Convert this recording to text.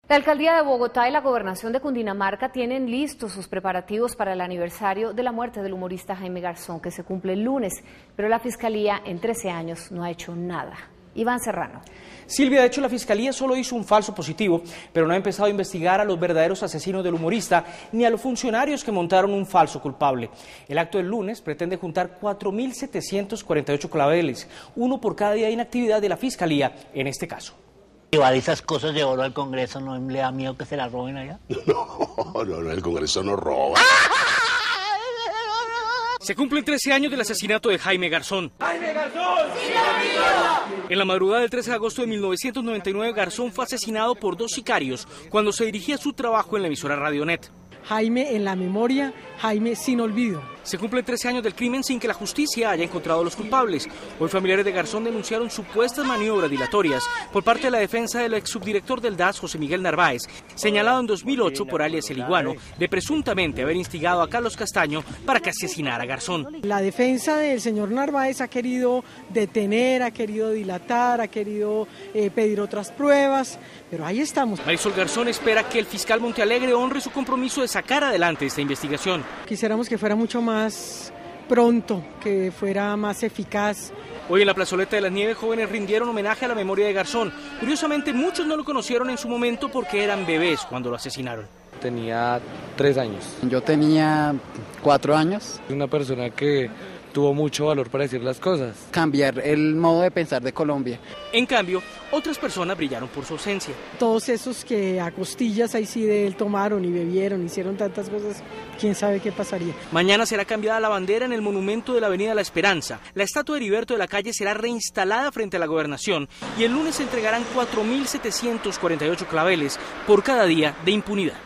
La alcaldía de Bogotá y la gobernación de Cundinamarca tienen listos sus preparativos para el aniversario de la muerte del humorista Jaime Garzón, que se cumple el lunes, pero la fiscalía en 13 años no ha hecho nada. Iván Serrano. Silvia, de hecho la fiscalía solo hizo un falso positivo, pero no ha empezado a investigar a los verdaderos asesinos del humorista ni a los funcionarios que montaron un falso culpable. El acto del lunes pretende juntar 4.748 claveles, uno por cada día de inactividad de la fiscalía en este caso. Llevar esas cosas de oro al Congreso, ¿no le da miedo que se las roben allá? No, el Congreso no roba. Se cumplen 13 años del asesinato de Jaime Garzón. ¡Jaime Garzón! ¡Sí, en la madrugada del 13 de agosto de 1999, Garzón fue asesinado por dos sicarios cuando se dirigía a su trabajo en la emisora Radionet. Jaime en la memoria, Jaime sin olvido. Se cumplen 13 años del crimen sin que la justicia haya encontrado a los culpables. Hoy familiares de Garzón denunciaron supuestas maniobras dilatorias por parte de la defensa del ex subdirector del DAS, José Miguel Narváez, señalado en 2008 por alias El Iguano de presuntamente haber instigado a Carlos Castaño para que asesinara a Garzón. La defensa del señor Narváez ha querido detener, ha querido dilatar, ha querido pedir otras pruebas, pero ahí estamos. Marisol Garzón espera que el fiscal Montealegre honre su compromiso de sacar adelante esta investigación. Quisiéramos que fuera mucho más pronto, que fuera más eficaz. Hoy en la plazoleta de las Nieves, jóvenes rindieron homenaje a la memoria de Garzón. Curiosamente, muchos no lo conocieron en su momento porque eran bebés cuando lo asesinaron. Tenía 3 años. Yo tenía 4 años. Una persona que tuvo mucho valor para decir las cosas. Cambiar el modo de pensar de Colombia. En cambio, otras personas brillaron por su ausencia. Todos esos que a costillas ahí sí de él tomaron y bebieron, hicieron tantas cosas, quién sabe qué pasaría. Mañana será cambiada la bandera en el monumento de la Avenida La Esperanza. La estatua de Heriberto de la Calle será reinstalada frente a la gobernación y el lunes se entregarán 4.748 claveles por cada día de impunidad.